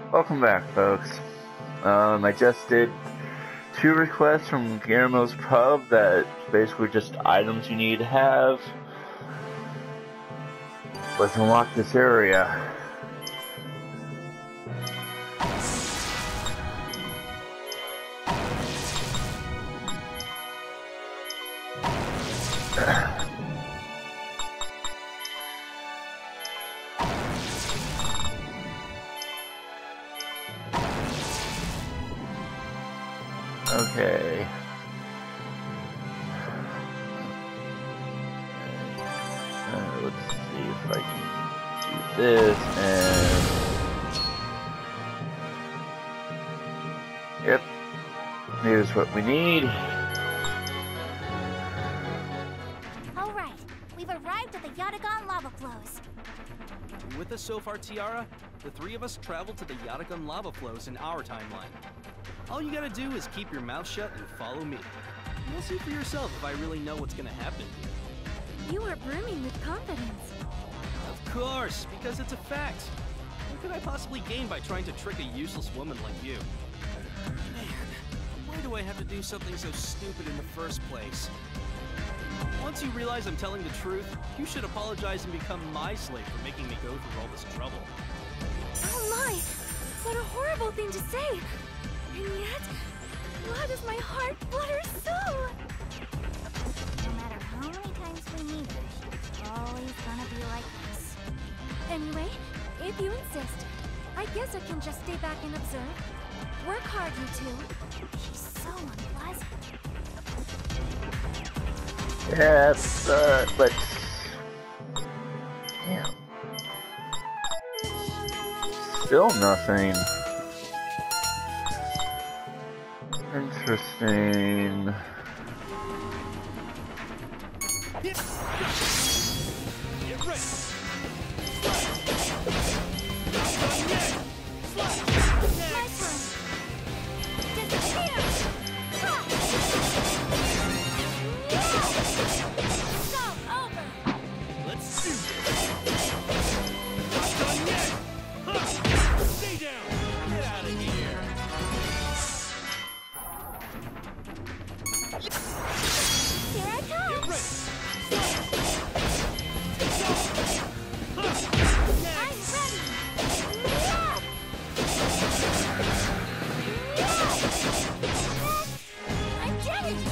Welcome back, folks. I just did 2 requests from Guillermo's Pub that basically just items you need to have. Let's unlock this area. Okay. Let's see if I can do this and... Yep. Here's what we need. Alright, we've arrived at the Yatagan lava flows. You with us so far, Tiara? The 3 of us traveled to the Yatagan lava flows in our timeline. All you gotta do is keep your mouth shut and follow me. You'll see for yourself if I really know what's gonna happen here. You are brimming with confidence. Of course, because it's a fact. What could I possibly gain by trying to trick a useless woman like you? Man, why do I have to do something so stupid in the first place? Once you realize I'm telling the truth, you should apologize and become my slave for making me go through all this trouble. Oh my! What a horrible thing to say! And yet, why does my heart flutter so? No matter how many times we meet her, she's always gonna be like this. Anyway, if you insist, I guess I can just stay back and observe. Work hard, you two. She's so unpleasant. Yes, but... Yeah. Still nothing. Interesting. Get ready. My turn. Disappear! Go over! Let's do this. Not done yet. Huh. Stay down. Get out of here. Here I come! Get ready. I'm ready! Yeah! I did it!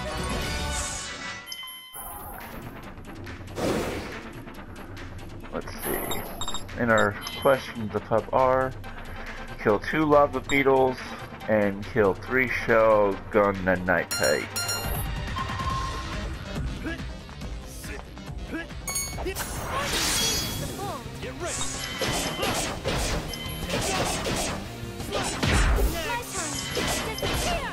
Let's see. And our questions of pub are: kill 2 lava beetles and kill 3 shell gun and night kite. The bull. Get ready. My turn. Disappear!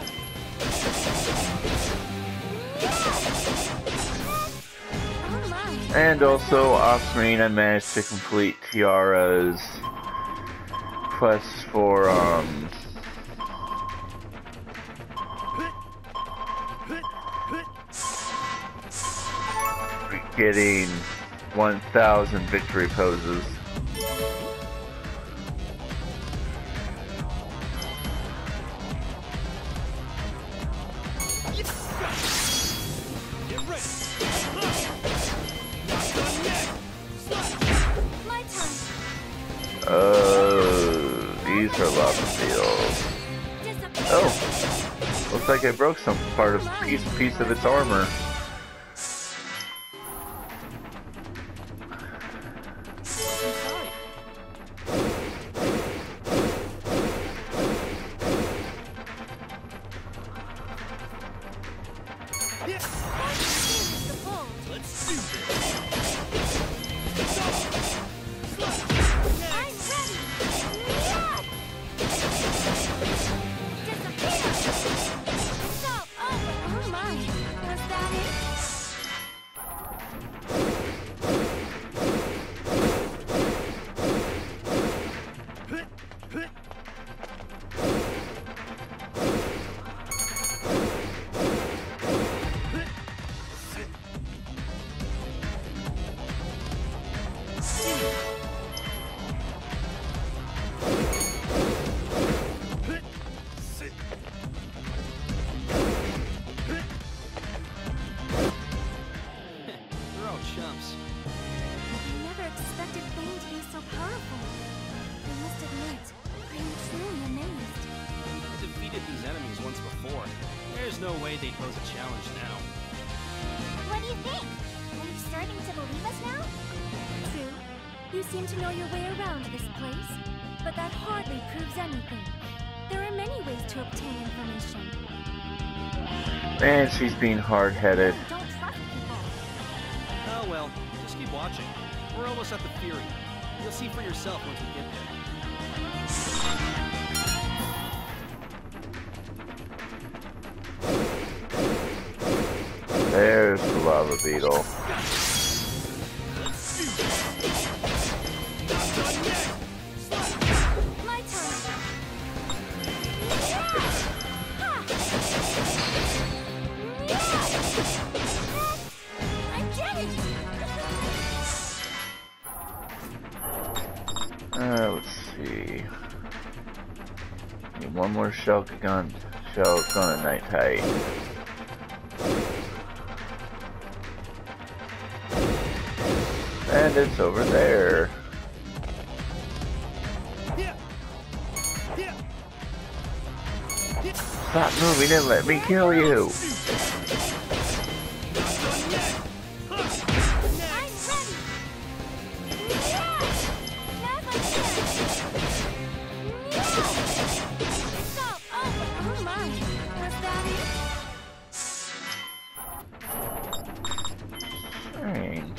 Oh my. And also off screen I managed to complete Tiara's quest for getting 1,000 victory poses. Get ready. My turn. These are lava fields. Disappear! Oh, looks like I broke some part of piece of its armor. Inside. The bull. Let's do this. I'm ready! Yeah! Disappear! So over! Oh my! Was that it? no way they'd pose a challenge now. What do you think? Are you starting to believe us now? True. You seem to know your way around this place, but that hardly proves anything. There are many ways to obtain information. Man, she's being hard-headed. Don't trust people. Oh well, just keep watching. We're almost at the Fury. You'll see for yourself once we get there. There's the lava beetle. My turn. I did it! Let's see. Need one more shell gun at night height. And it's over there. Stop moving and let me kill you. I'm ready! Now's my chance! Stop! Oh my! Was that it? Strange.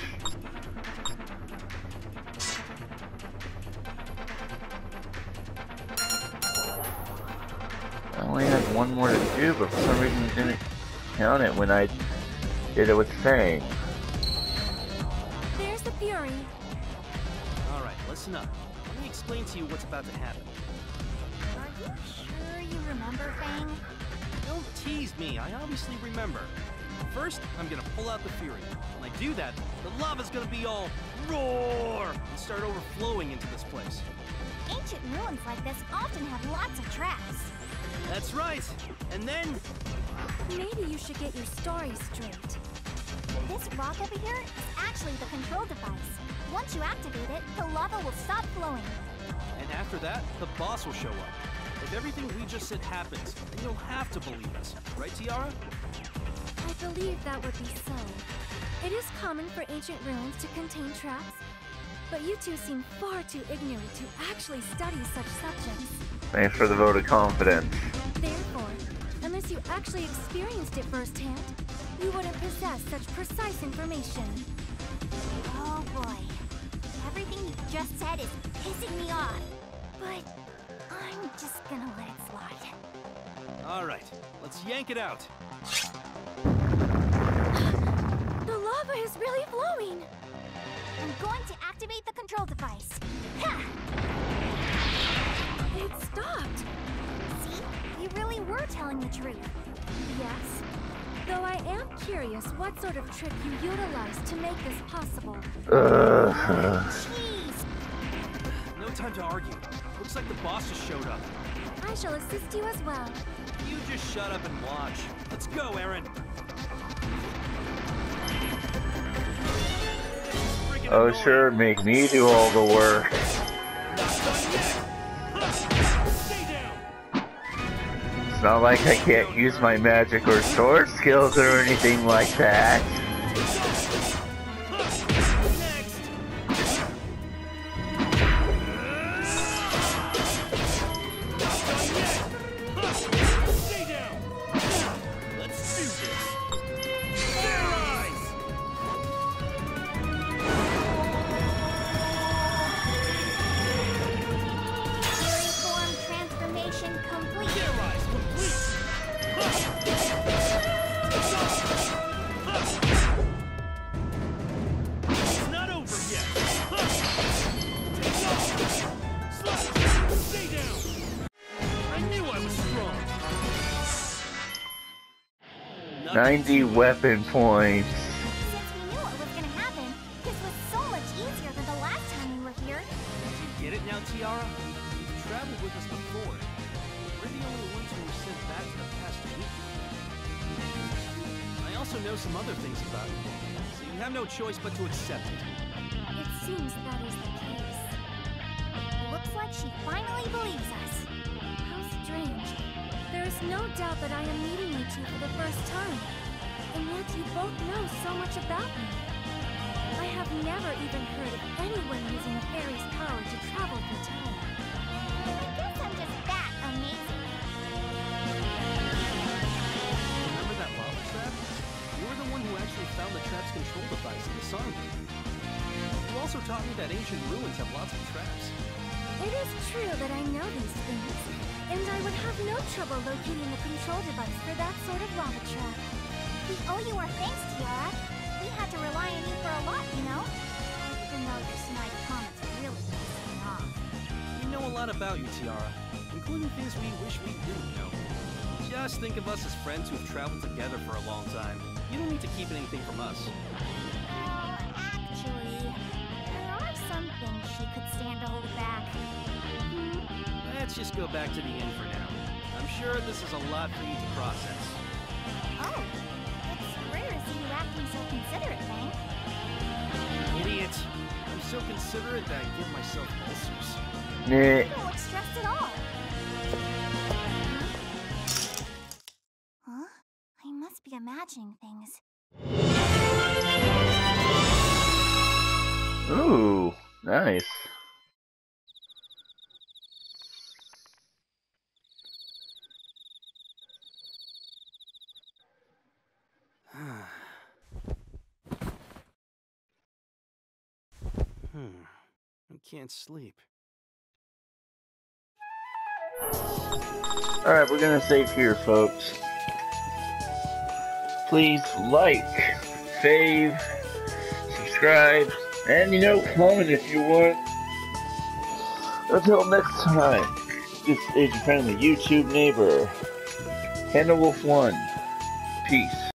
I only had one more to do, but for some reason it didn't count it when I did it with Fang. There's the Fury. Alright, listen up. Let me explain to you what's about to happen. Are you sure you remember, Fang? Don't tease me, I obviously remember. First, I'm gonna pull out the Fury. When I do that, the lava's gonna be all roar and start overflowing into this place. Ancient ruins like this often have lots of traps. That's right. And then, Maybe you should get your story straight. This rock over here is actually the control device. Once you activate it, the lava will stop flowing. and after that, the boss will show up. If everything we just said happens, then you'll have to believe us. Right, Tiara? I believe that would be so. It is common for ancient ruins to contain traps, but you two seem far too ignorant to actually study such subjects. Thanks for the vote of confidence. Therefore, unless you actually experienced it firsthand, you wouldn't possess such precise information. Oh boy. Everything you just said is pissing me off. But I'm just gonna let it slide. Alright, let's yank it out. The lava is really flowing! I'm going to activate the control device. Ha! It stopped! See? You really were telling the truth. Yes. Though I am curious what sort of trick you utilized to make this possible. Jeez! No time to argue. Looks like the boss just showed up. I shall assist you as well. You just shut up and watch. Let's go, Aaron. Oh, sure, make me do all the work. It's not like I can't use my magic or sword skills or anything like that. Nothing 90 weapon points. Since we knew what was gonna happen, this was so much easier than the last time we were here. You get it now, Tiara? You've traveled with us before. We're the only ones who were sent back to the past week. I also know some other things about you, so you have no choice but to accept it. It seems that is the case. Looks like she finally believes us. How strange. There's no doubt that I am meeting you two for the first time. And yet you both know so much about me. I have never even heard of anyone using a fairy's power to travel through time. I guess I'm just that amazing. Remember that lava trap? You were the one who actually found the trap's control device in the song. You also taught me that ancient ruins have lots of traps. It is true that I know these things, and I would have no trouble locating the control device for that sort of lava trap. We owe you our thanks, Tiara. We had to rely on you for a lot, you know? Even though your snide comments really pissed me off. We know a lot about you, Tiara, including things we wish we didn't know. Just think of us as friends who've traveled together for a long time. You don't need to keep anything from us. Actually, there are some things she could stand to hold back. Let's just go back to the inn for now. I'm sure this is a lot for you to process. Oh, it's rare to see you acting so considerate, Fang. Idiot. I'm so considerate that I give myself ulcers. Nah. You don't look stressed at all. Huh? I must be imagining things. Ooh, nice. I can't sleep. Alright, we're gonna save here, folks. Please like, fave, subscribe, and comment if you want. Until next time, this is your friendly YouTube neighbor, PandaWolf1. Peace.